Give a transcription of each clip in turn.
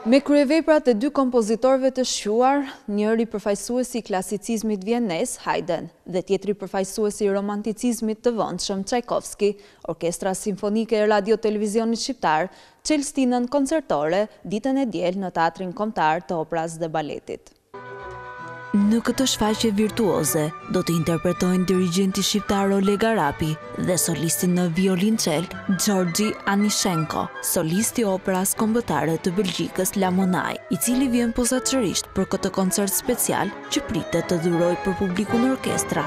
Me kryeveprat e dy kompozitorëve të shquar, njëri përfaqësuesi i klasicizmit vienez, Haydn, dhe tjetri përfaqësuesi i romanticizmit të vëndshëm, Tchaikovsky, Orkestra Simfonike e Radio-Televizionit Shqiptar, çelstinën koncertore ditën e diel në Teatrin Kombëtar të Operës dhe Baletit. Në këtë shfaqje virtuoze do të interpretojnë dirigjenti shqiptar Oleg Arapi dhe solisti në violoncel Gjorgji Anishenko, solisti i Operës Kombëtare të Belgjikës La Monnaie, i cili vjen posaçërisht për këtë koncert special që pritet të dhurojë për publikun orkestra.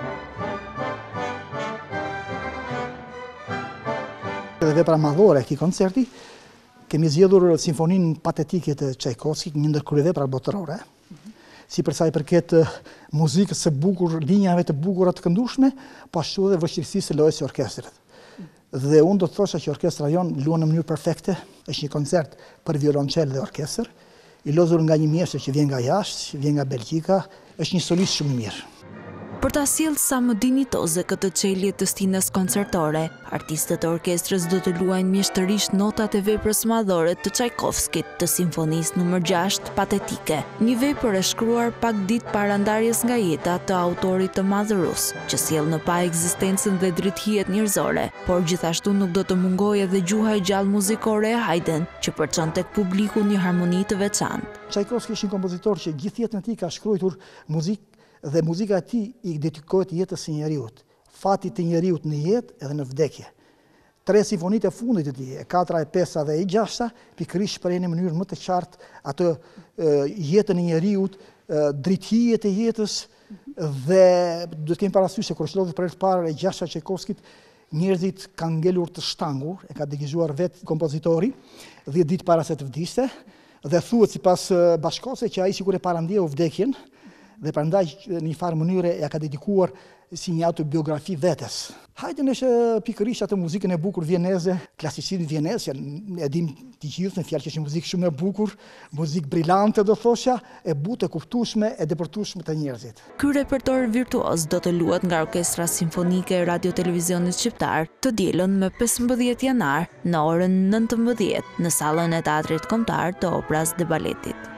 Dhe vepra madhore e këtij koncerti, kemi zgjedhur simfoninë patetike të Tchaikovskit, një ndër kryeveprat botërore. Si për sa i përket muzikës së bukur, linjave të bukura të këndueshme, po ashtu edhe vështirësisë së lojës së orkestrit. Dhe unë do të thosha që orkestra jonë luan në mënyrë perfekte, është një koncert për violoncel dhe orkestër, i lozur nga një mjeshtër që vjen nga jashtë, vjen nga Belgjika, është një solist shumë i mirë. Për ta sjellë sa më dinjitoze këtë çelje të stinës koncertore, artistët e orkestrës do të luajnë mjeshtërisht notat e veprës madhore të Tchaikovskit të simfonisë nr. 6 patetike, një vepër e shkruar pak ditë para ndarjes nga jeta të autorit të madh rus, që sjell në pa ekzistencën dhe drithijet njerëzore, por gjithashtu nuk do të mungojë edhe gjuha e gjallë muzikore e Haydn, që përçon tek publiku një harmoni të veçantë. Tchaikovsky është një kompozitor që gjithë jetën e tij ka shkruar muzikë dhe muzika e tij i dedikohet jetës së njeriut, fatit të njeriut në jetë edhe në vdekje. 3 simfonitë e fundit të tij, e 4, e 5 dhe e 6, pikërisht shprehin në mënyrë më të qartë atë jetën e njeriut, drithijet e jetës dhe do të kemi parasysh se kur shlohet për herë të parë e 6 e Tchaikovskit, njerëzit kanë ngelur të shtangur, e ka degjizuar vetë kompozitori 10 ditë para se të vdiste, dhe thuhet sipas bashkëkohëse që ai sikur e parandeu vdekjen, dhe prandaj në një farë mënyre ja ka dedikuar si një autobiografi vetes. Haydn është pikërisht atë muzikën e bukur vieneze, klasicizmin vienez, që e dim të gjithë në fjalë që është një muzikë shumë e bukur, muzikë brillante do thosha, e butë, e kuptueshme, e depërtueshme të njerëzit. Ky repertor virtuoz do të luhet nga Orkestra Simfonike e Radio-Televizionit Shqiptar të dielën më 15 janar në orën 19 në sallën e Teatrit Kombëtar të Operës dhe Baletit.